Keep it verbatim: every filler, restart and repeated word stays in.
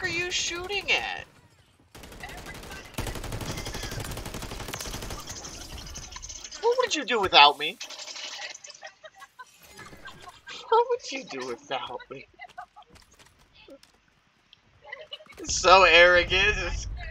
fuck are you shooting at? What would you do without me? What would you do without me? It's so arrogant. It's